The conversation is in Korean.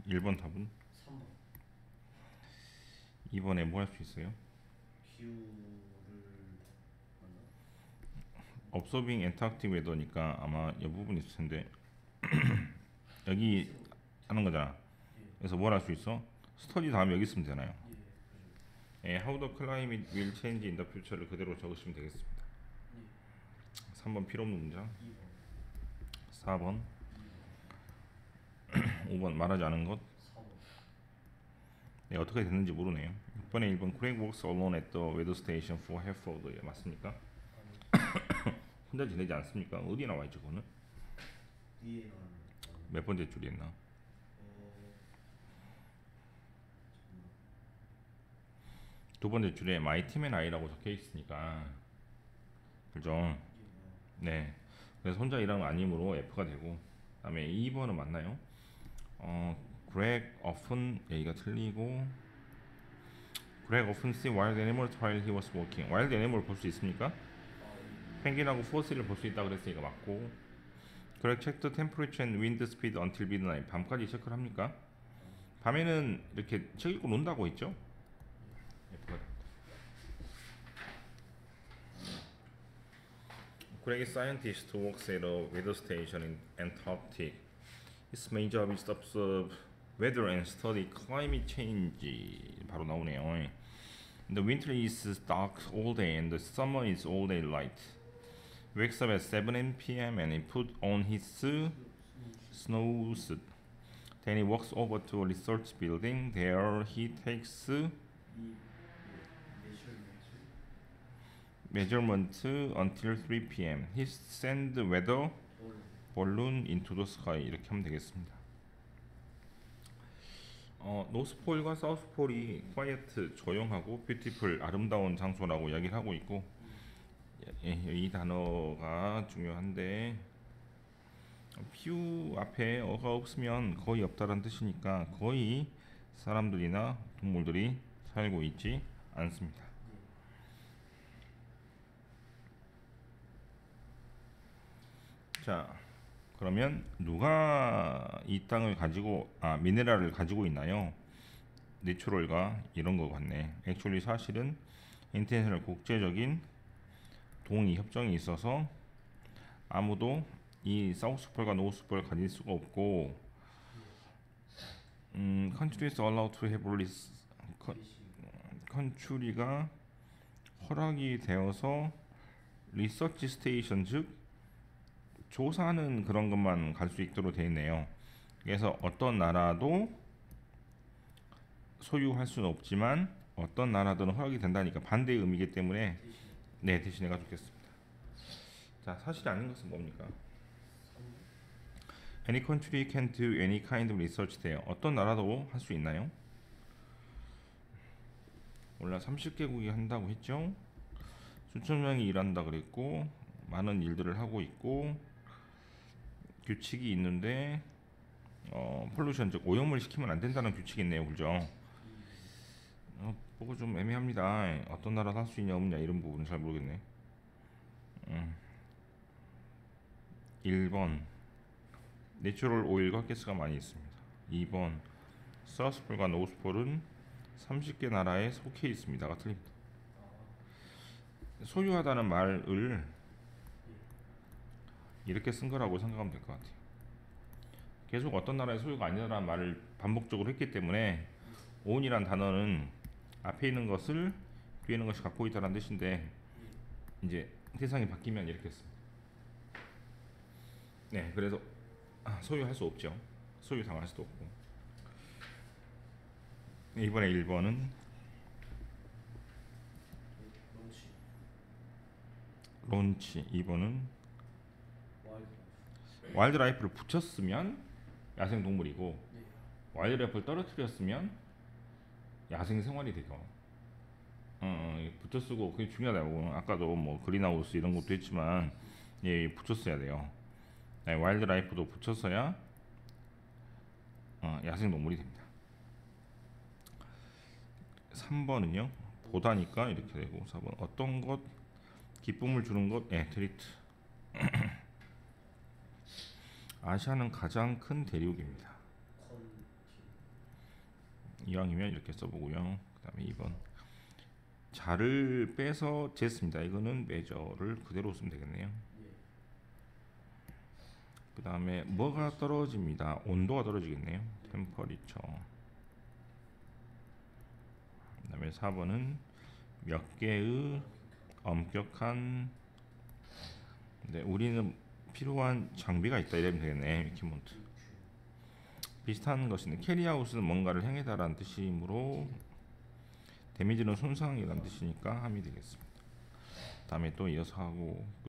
1번 답은? 3번. 2번에 뭐 할 수 있어요? 기후를 만나. Observing Antarctic weather니까 아마 이 부분이 있을 텐데 여기 하는 거잖아. 예. 그래서 뭘 할 수 있어? 스터디 다음에 여기 있으면 되나요? 예. 그죠. How the climate will change in the future를 그대로 적으시면 되겠습니다. 예. 3번 필요 없는 문장. 2번. 4번, 2번. 5번 말하지 않은 것. 4번. 네, 어떻게 됐는지 모르네요. 6번에 1번 Craig works alone at the weather station for half of the year. 맞습니까? 아니. 혼자 지내지 않습니까? 어디 나와 있죠, 그거는? 뒤에 나오는. 몇 번째 줄이 있나? 두 번째 줄에 My team and I라고 적혀 있으니까, 그죠? 네. 그래서 혼자 일하는 거 아니므로 F가 되고, 그다음에 2번은 맞나요? Greg often 여기가 틀리고, Greg often see wild animals while he was working. wild animal 볼 수 있습니까? 펭귄하고 포스를 볼 수 있다 그랬으니까 맞고, Greg checked the temperature and wind speed until midnight. 밤까지 체크를 합니까? 밤에는 이렇게 책 읽고 논다고 했죠? F가. Greg is scientist who works at a weather station in Antarctic. His main job is to observe weather and study climate change. 바로 나오네요. The winter is dark all day and the summer is all day light. Wakes up at 7 p.m. and he put on his snow suit. Then he walks over to a research building. There he takes measurement until 3 p.m. He sends the weather balloon into the sky. 이렇게 하면 되겠습니다. 노스폴과 사우스폴이 quiet, 조용하고 beautiful, 아름다운 장소라고 이야기를 하고 있고, 예, 이 단어가 중요한데 few 앞에 어가 없으면 거의 없다는 뜻이니까 거의 사람들이나 동물들이 살고 있지 않습니다. 자, 그러면 누가 이 땅을 가지고 미네랄을 가지고 있나요? 내추럴가 이런 거 같네. 액츄얼리 사실은 인터내셔널 국제적인 동의 협정이 있어서 아무도 이 사우스폴과 노스폴을 가질 수가 없고, countries allowed to have 컨츄리가 허락이 되어서 리서치 스테이션 즉 조사하는 그런 것만 갈 수 있도록 되어 있네요. 그래서 어떤 나라도 소유할 수는 없지만 어떤 나라들은 허락이 된다니까 반대의 의미이기 때문에 네, 대신해가 좋겠습니다. 자, 사실이 아닌 것은 뭡니까? Any country can do any kind of research 돼요. 어떤 나라도 할 수 있나요? 몰라, 30개국이 한다고 했죠. 수천 명이 일한다 그랬고 많은 일들을 하고 있고 규칙이 있는데 폴루션 즉 오염을 시키면 안 된다는 규칙이 있네요. 그죠? 보고 좀 애매합니다. 어떤 나라 할 수 있냐 없냐 이런 부분은 잘 모르겠네. 1번 내추럴 오일과 가스가 많이 있습니다. 2번 사우스폴과 노스폴은 30개 나라에 속해 있습니다가 틀립니다. 소유하다는 말을 이렇게 쓴 거라고 생각하면 될 것 같아요. 계속 어떤 나라의 소유가 아니라는 말을 반복적으로 했기 때문에 own이란 단어는 앞에 있는 것을 뒤에 있는 것이 갖고 있다는 뜻인데 이제 대상이 바뀌면 이렇게 씁니다. 네, 그래서 소유할 수 없죠. 소유 당할 수도 없고. 이번에 1번은 론치. 2번은 와일드라이프를 붙였으면 야생동물이고 와일드라이프를 떨어뜨렸으면 야생생활이 되죠. 붙여 쓰고 그게 중요하다고. 아까도 뭐 그린하우스 이런 것도 했지만 예, 붙였어야 돼요. 네, 와일드라이프도 붙였어야 야생동물이 됩니다. 3번은요 보다니까 이렇게 되고 4번 어떤 것 기쁨을 주는 것 트리트. 아시아는 가장 큰 대륙입니다. 이왕이면 이렇게 써보고요. 그 다음에 2번 자를 빼서 쟀습니다. 이거는 메저를 그대로 쓰면 되겠네요. 예. 그 다음에 뭐가 떨어집니다. 온도가 떨어지겠네요. 템퍼리처. 그 다음에 4번은 몇 개의 엄격한 우리는 필요한 장비가 있다 이러면 되겠네. 미키몬트. 비슷한 것은 캐리아웃은 뭔가를 행해다라는 뜻이므로 데미지는 손상이라는 뜻이니까 함이 되겠습니다. 다음에 또 이어서 하고